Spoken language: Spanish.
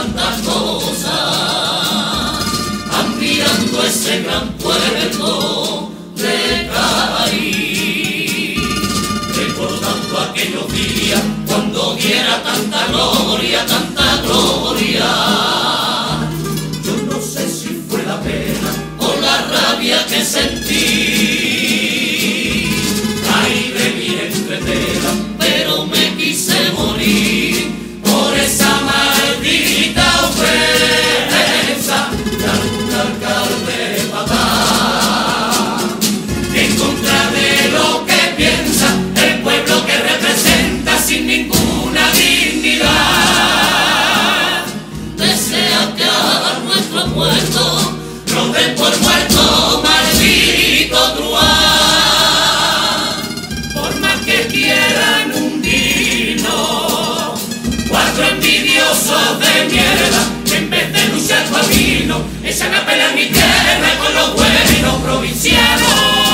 tantas cosas, admirando ese gran pueblo de Caraí, recordando aquellos días cuando diera tanta gloria, tanta gloria. Yo no sé si fue la pena o la rabia que sentí, caí de mi entretela, pero me quise morir por esa maldita ofensa de algún alcalde patán, en contra de lo que piensa el pueblo que representa sin ninguna dignidad. Desea acabar nuestro puerto, no den por muerto, maldito truán. Por más que quieran hundirnos, cuatro envidiosos de mierda, en vez de luchar por vino, echan a pelear mi tierra con los buenos provincianos.